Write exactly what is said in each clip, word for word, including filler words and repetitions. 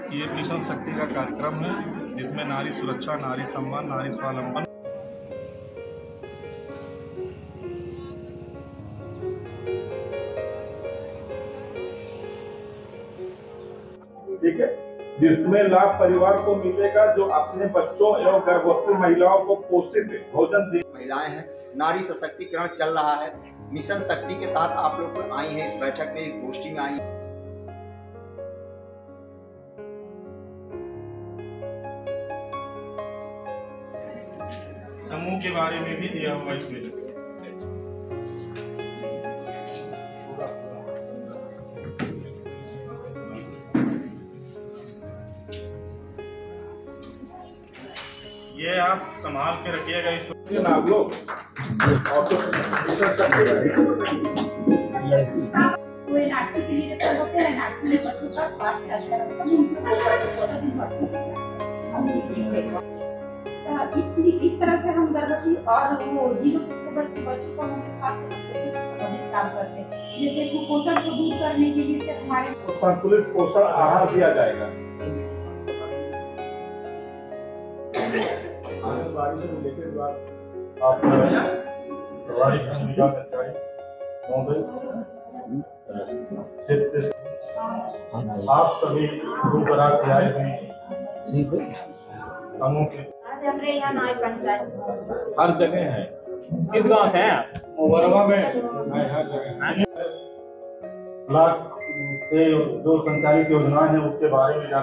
ये मिशन शक्ति का कार्यक्रम है जिसमें नारी सुरक्षा, नारी सम्मान, नारी स्वावलंबन। ठीक है, जिसमें लाभ परिवार को मिलेगा जो अपने बच्चों एवं गर्भवती महिलाओं को पोषित भोजन दे। महिलाएं हैं, नारी सशक्तिकरण चल रहा है। मिशन शक्ति के तहत आप लोग आई हैं, इस बैठक में, एक गोष्ठी में आई हैं। समूह के बारे में भी दिया हुआ इसमें। ये आप संभाल के रखिएगा इसको। इस तरह से हम गर्भवती और वो जीरो बच्चों को हम काम करते हैं, जैसे कुपोषण को दूर करने के लिए हमारे संतुलित पोषण आहार दिया जाएगा। आंगनबाड़ी से रिलेटेड बात आप आप सभी दूर दराज से आए हुए समूह के हमारे यहाँ नाई पंचायत हर जगह है। किस गांव से हैं आप? मोगरवा में हर जगह ब्लॉक से जो संचालित योजनाएं हैं उसके बारे में जान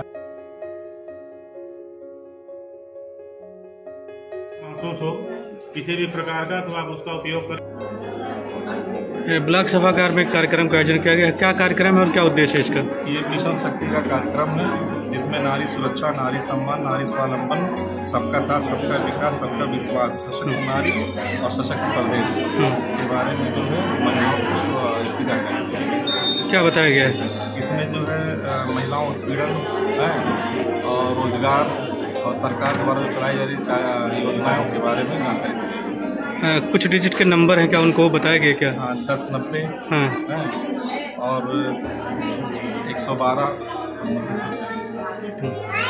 महसूस हो किसी भी प्रकार का तो आप उसका उपयोग कर। ब्लॉक सभागार में कार्यक्रम का आयोजन किया गया। क्या कार्यक्रम है और क्या उद्देश्य है इसका? ये मिशन शक्ति का कार्यक्रम है जिसमें नारी सुरक्षा, नारी सम्मान, नारी स्वावलंबन, सबका साथ, सबका विकास, सबका विश्वास, सशक्त नारी और सशक्त प्रदेश के बारे में जो है महिलाओं को इसकी जानकारी क्या बताया गया है? इसमें जो है महिलाओं उत्पीड़न है और रोजगार और सरकार द्वारा जो चलाई जा रही योजनाओं के बारे में जानकारी दी। कुछ डिजिट के नंबर हैं क्या, उनको बताया गया क्या? हाँ, दस नब्बे हाँ और एक सौ बारह।